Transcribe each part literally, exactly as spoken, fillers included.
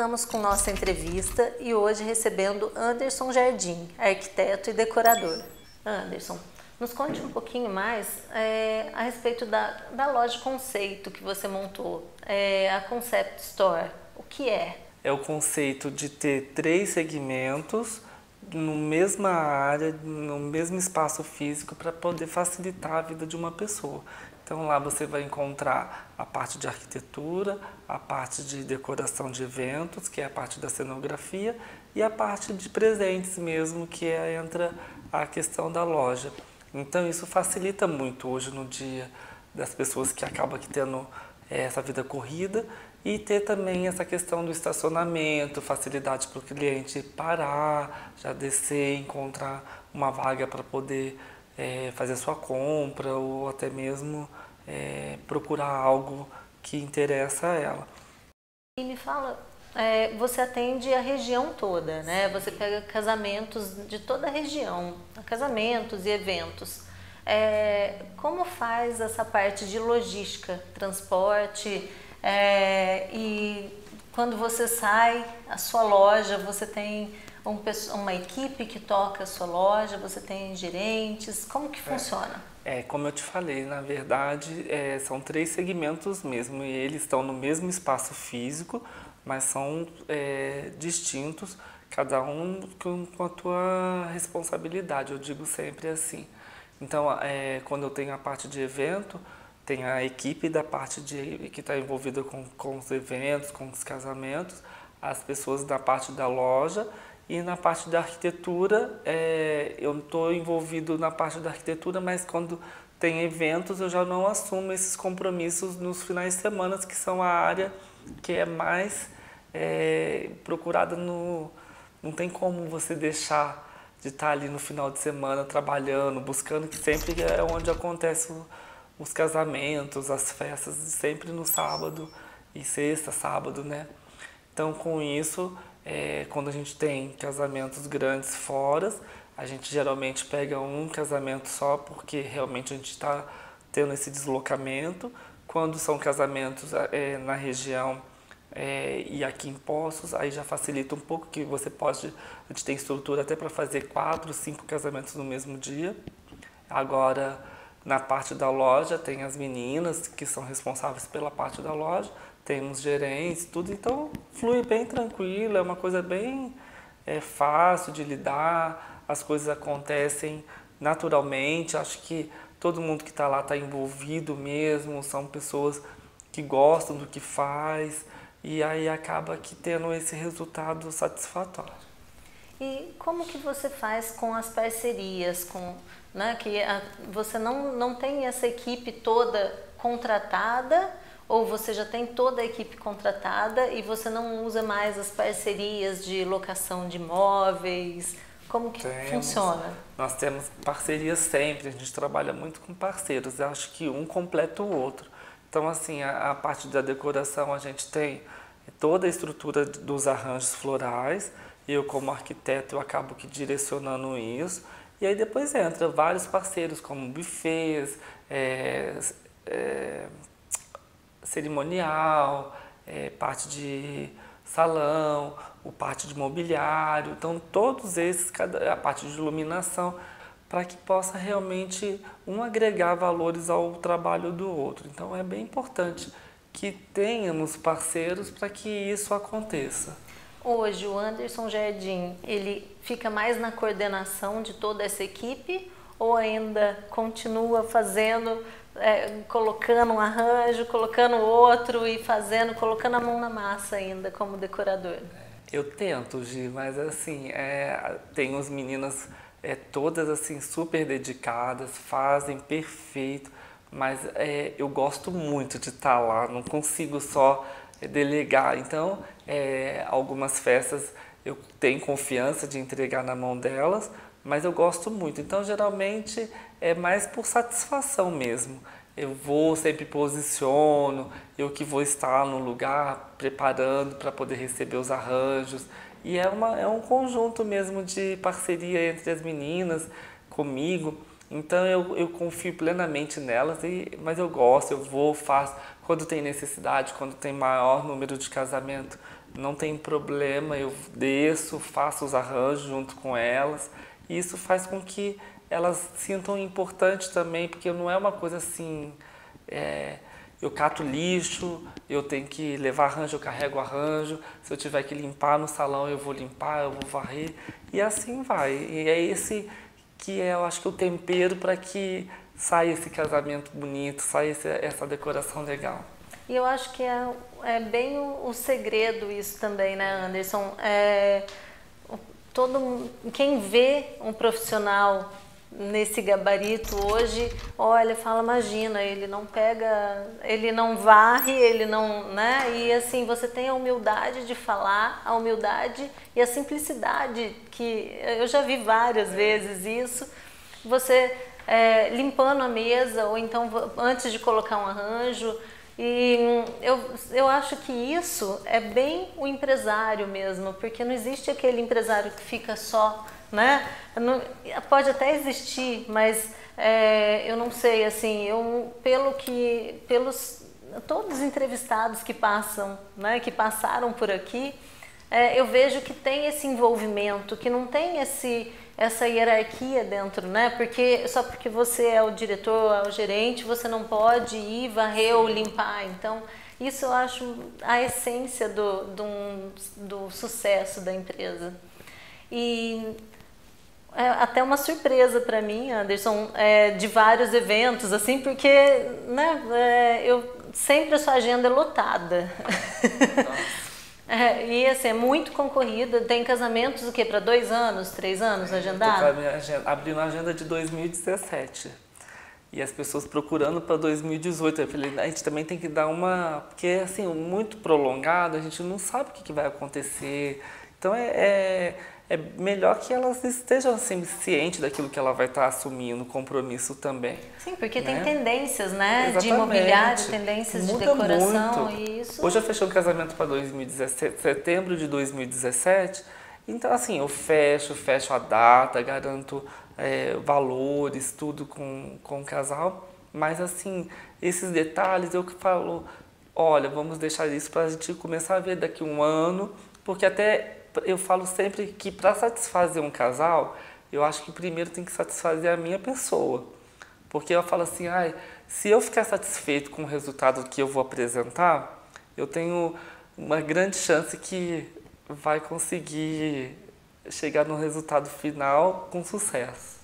voltamos com nossa entrevista e hoje recebendo Anderson Jardim, arquiteto e decorador. Anderson, nos conte um pouquinho mais é, a respeito da, da loja conceito que você montou, é, a Concept Store. O que é? É o conceito de ter três segmentos na mesma área, no mesmo espaço físico para poder facilitar a vida de uma pessoa. Então lá você vai encontrar a parte de arquitetura, a parte de decoração de eventos, que é a parte da cenografia, e a parte de presentes mesmo, que é, entra a questão da loja. Então isso facilita muito hoje no dia das pessoas que acabam aqui tendo é, essa vida corrida, e ter também essa questão do estacionamento, facilidade para o cliente parar, já descer, encontrar uma vaga para poder É, fazer sua compra ou até mesmo é, procurar algo que interessa a ela. E me fala, é, você atende a região toda, né? Você pega casamentos de toda a região, casamentos e eventos. É, como faz essa parte de logística, transporte é, e quando você sai, a sua loja, você tem Um, uma equipe que toca a sua loja, você tem gerentes, como que funciona? É, é como eu te falei, na verdade, é, são três segmentos mesmo, e eles estão no mesmo espaço físico, mas são é, distintos, cada um com, com a tua responsabilidade, eu digo sempre assim. Então, é, quando eu tenho a parte de evento, tem a equipe da parte de, que está envolvida com, com os eventos, com os casamentos, as pessoas da parte da loja. E na parte da arquitetura, é, eu estou envolvido na parte da arquitetura, mas quando tem eventos eu já não assumo esses compromissos nos finais de semana, que são a área que é mais é, procurada no... Não tem como você deixar de estar ali no final de semana trabalhando, buscando, que sempre é onde acontecem os casamentos, as festas, sempre no sábado e sexta, sábado, né? Então, com isso, é, quando a gente tem casamentos grandes fora, a gente geralmente pega um casamento só, porque realmente a gente está tendo esse deslocamento. Quando são casamentos é, na região é, e aqui em Poços, aí já facilita um pouco, que você pode, a gente tem estrutura até para fazer quatro, cinco casamentos no mesmo dia. Agora, na parte da loja, tem as meninas que são responsáveis pela parte da loja, temos gerentes, tudo, então flui bem tranquilo, é uma coisa bem é, fácil de lidar, as coisas acontecem naturalmente, acho que todo mundo que está lá está envolvido mesmo, são pessoas que gostam do que faz, e aí acaba que tendo esse resultado satisfatório. E como que você faz com as parcerias, com, né, que a, você não, não tem essa equipe toda contratada, ou você já tem toda a equipe contratada e você não usa mais as parcerias de locação de imóveis? Como que temos, funciona? Nós temos parcerias sempre, a gente trabalha muito com parceiros, eu acho que um completa o outro. Então, assim, a, a parte da decoração, a gente tem toda a estrutura dos arranjos florais, e eu, como arquiteto, eu acabo que direcionando isso. E aí depois entra vários parceiros, como buffets, é, é, cerimonial, é, parte de salão, o parte de mobiliário, então todos esses, cada, a parte de iluminação, para que possa realmente um agregar valores ao trabalho do outro. Então é bem importante que tenhamos parceiros para que isso aconteça. Hoje o Anderson Jardim, ele fica mais na coordenação de toda essa equipe ou ainda continua fazendo, é, colocando um arranjo, colocando outro e fazendo, colocando a mão na massa ainda como decorador? Eu tento, Gi, mas assim, é, tem os meninas é, todas assim super dedicadas, fazem perfeito, mas é, eu gosto muito de estar lá, não consigo só delegar. Então, é, algumas festas eu tenho confiança de entregar na mão delas, mas eu gosto muito. Então, geralmente, é mais por satisfação mesmo. Eu vou, sempre posiciono, eu que vou estar no lugar preparando para poder receber os arranjos. E é, uma, é um conjunto mesmo de parceria entre as meninas, comigo. Então eu, eu confio plenamente nelas, e, mas eu gosto, eu vou, faço. Quando tem necessidade, quando tem maior número de casamento, não tem problema, eu desço, faço os arranjos junto com elas. E isso faz com que elas sintam importante também, porque não é uma coisa assim, é, eu cato lixo, eu tenho que levar arranjo, eu carrego arranjo, se eu tiver que limpar no salão eu vou limpar, eu vou varrer, e assim vai. E é esse que é, eu acho que o tempero para que saia esse casamento bonito, saia esse, essa decoração legal. E eu acho que é, é bem o, o segredo isso também, né, Anderson? É, todo, quem vê um profissional nesse gabarito hoje, olha, fala, imagina, ele não pega, ele não varre, ele não, né? E assim, você tem a humildade de falar, a humildade e a simplicidade, que eu já vi várias vezes isso, você é, limpando a mesa, ou então antes de colocar um arranjo. E eu, eu acho que isso é bem o empresário mesmo, porque não existe aquele empresário que fica só, né? Não, pode até existir, mas é, eu não sei, assim, eu, pelo que, pelos todos os entrevistados que passam, né, que passaram por aqui, é, eu vejo que tem esse envolvimento, que não tem esse, essa hierarquia dentro, né? Porque só porque você é o diretor, é o gerente, você não pode ir varrer ou limpar. Então, isso eu acho a essência do, do, do sucesso da empresa. E é até uma surpresa para mim, Anderson, é, de vários eventos, assim, porque, né, é, eu sempre a sua agenda é lotada. É, e assim, é muito concorrida, tem casamentos o quê? Para dois anos, três anos agendados? Abrindo a agenda de dois mil e dezessete. E as pessoas procurando para dois mil e dezoito. Eu falei, a gente também tem que dar uma... Porque assim, muito prolongado, a gente não sabe o que, que vai acontecer. Então é, é, é melhor que elas estejam assim, cientes daquilo que ela vai estar assumindo, compromisso também. Sim, porque né? tem tendências, né? Exatamente. De imobiliário, tendências Muda de decoração. muito. E isso... Hoje eu fechei um casamento para dois mil e dezessete, setembro de dois mil e dezessete. Então assim, eu fecho, fecho a data, garanto é, valores, tudo com, com o casal. Mas assim, esses detalhes eu que falo, olha, vamos deixar isso para a gente começar a ver daqui a um ano, porque até... Eu falo sempre que para satisfazer um casal, eu acho que primeiro tem que satisfazer a minha pessoa. Porque eu falo assim, ai, se eu ficar satisfeito com o resultado que eu vou apresentar, eu tenho uma grande chance que vai conseguir chegar no resultado final com sucesso.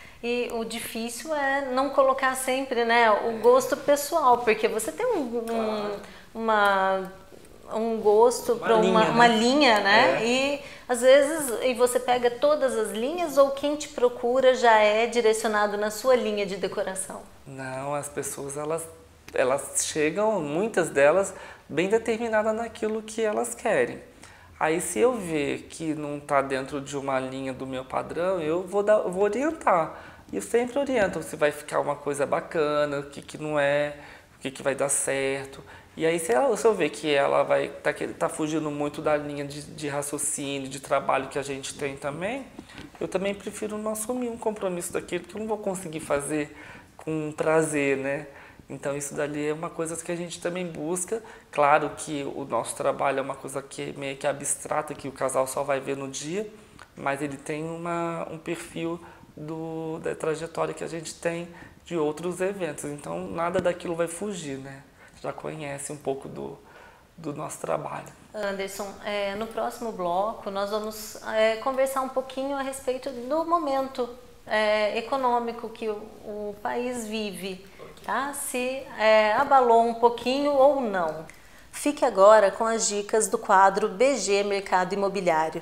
E o difícil é não colocar sempre, né, o gosto pessoal, porque você tem um, um, uma... um gosto para uma, linha, uma né? linha, né? É. E às vezes e você pega todas as linhas ou quem te procura já é direcionado na sua linha de decoração? Não, as pessoas elas, elas chegam, muitas delas, bem determinadas naquilo que elas querem. Aí se eu ver que não está dentro de uma linha do meu padrão, eu vou, dar, eu vou orientar. E eu sempre oriento se vai ficar uma coisa bacana, o que, que não é, o que, que vai dar certo. E aí, se, ela, se eu ver que ela vai tá, tá fugindo muito da linha de, de raciocínio, de trabalho que a gente tem também, eu também prefiro não assumir um compromisso daquilo que eu não vou conseguir fazer com prazer, né? Então, isso dali é uma coisa que a gente também busca. Claro que o nosso trabalho é uma coisa que é meio que abstrata, que o casal só vai ver no dia, mas ele tem uma, um perfil do, da trajetória que a gente tem de outros eventos. Então, nada daquilo vai fugir, né? Já conhece um pouco do, do nosso trabalho. Anderson, é, no próximo bloco nós vamos é, conversar um pouquinho a respeito do momento é, econômico que o, o país vive, tá? Se é, abalou um pouquinho ou não. Fique agora com as dicas do quadro B G Mercado Imobiliário.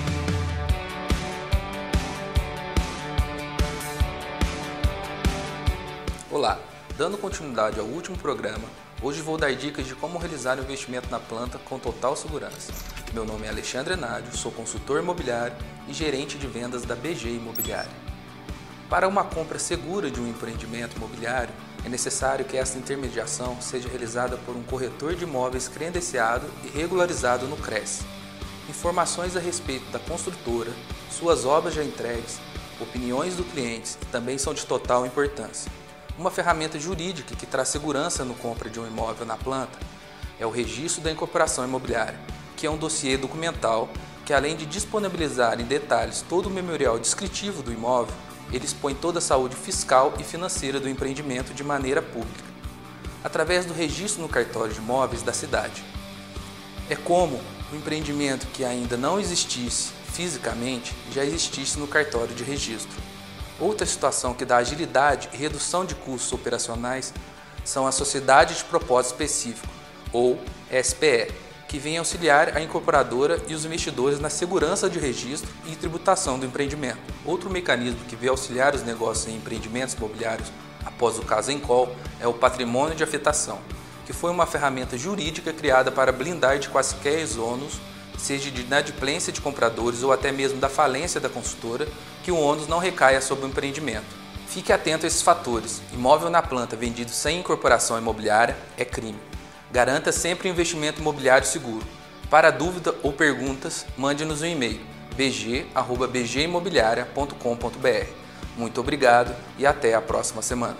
Olá, dando continuidade ao último programa, hoje vou dar dicas de como realizar o investimento na planta com total segurança. Meu nome é Alexandre Nádio, sou consultor imobiliário e gerente de vendas da B G Imobiliária. Para uma compra segura de um empreendimento imobiliário, é necessário que essa intermediação seja realizada por um corretor de imóveis credenciado e regularizado no CRES. Informações a respeito da construtora, suas obras já entregues, opiniões do cliente também são de total importância. Uma ferramenta jurídica que traz segurança no compra de um imóvel na planta é o Registro da Incorporação Imobiliária, que é um dossiê documental que, além de disponibilizar em detalhes todo o memorial descritivo do imóvel, ele expõe toda a saúde fiscal e financeira do empreendimento de maneira pública, através do registro no cartório de imóveis da cidade. É como o empreendimento que ainda não existisse fisicamente já existisse no cartório de registro. Outra situação que dá agilidade e redução de custos operacionais são as sociedades de propósito específico, ou S P E, que vem auxiliar a incorporadora e os investidores na segurança de registro e tributação do empreendimento. Outro mecanismo que veio auxiliar os negócios em empreendimentos imobiliários após o caso Encol é o patrimônio de afetação, que foi uma ferramenta jurídica criada para blindar de quaisquer ônus, seja de inadimplência de compradores ou até mesmo da falência da consultora, que o ônus não recaia sobre o empreendimento. Fique atento a esses fatores. Imóvel na planta vendido sem incorporação imobiliária é crime. Garanta sempre um investimento imobiliário seguro. Para dúvida ou perguntas, mande-nos um e-mail b g arroba b g imobiliaria ponto com ponto b r. Muito obrigado e até a próxima semana.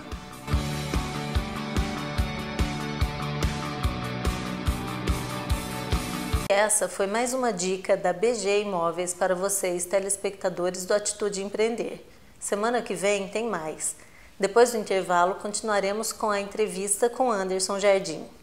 Essa foi mais uma dica da B G Imóveis para vocês, telespectadores do Atitude Empreender. Semana que vem tem mais. Depois do intervalo, continuaremos com a entrevista com Anderson Jardim.